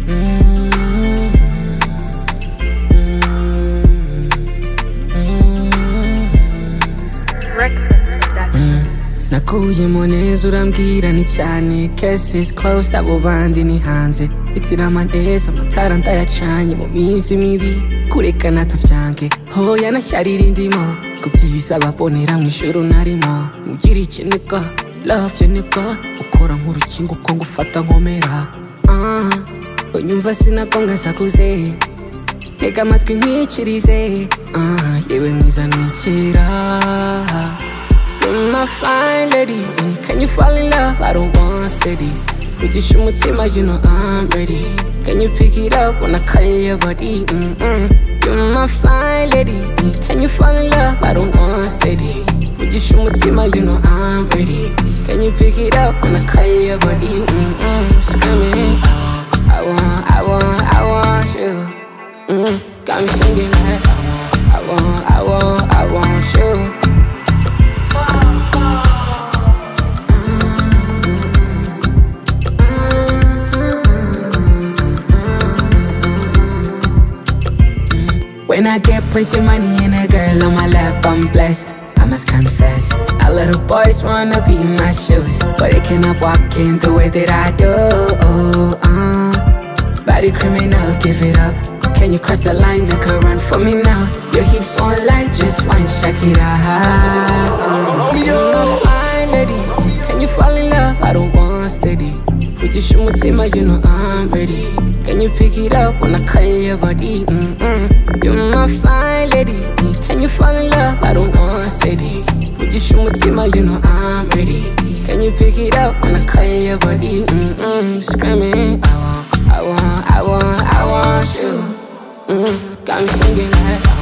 Recson production. Nakuye moneza urambwira ni cyane case is closed abo bandi ni hanze itirama neza amatara ndayacanye mu minsi mibi kurekana tubyange hoya nashyarira indimo kubyiza babonera mu ijoro narimo ugira ikineka love ya neka ukora nk'urukingo uko ngufata nkomera unyumva sinakonga nsakuze tega amatwi nkikirize yewe mwiza mwikira. You're my fine lady, can you fall in love? I don't want steady. Would you show me tema, you know I'm ready. Can you pick it up when I call your body? You're my fine lady, can you fall in love? I don't want steady. Would you show me tema, you know I'm ready. Can you pick it up when I call your body? Screaming, I want you. Got me singing like I want you. When I get plenty of money and a girl on my lap, I'm blessed, I must confess. A little boys wanna be in my shoes, but they cannot walk in the way that I do. Body criminal, give it up. Can you cross the line, make a run for me now? Your hips won't lie, just one Shakira. You're my fine lady, can you fall in love? I don't want steady. Would you show me tema, you know I'm ready. Can you pick it up when I call your body? You're my fine lady, can you fall in love? I don't want steady. Would you show me tema, you know I'm ready. Can you pick it up when I call your body? Screaming, I want you. Got me singing like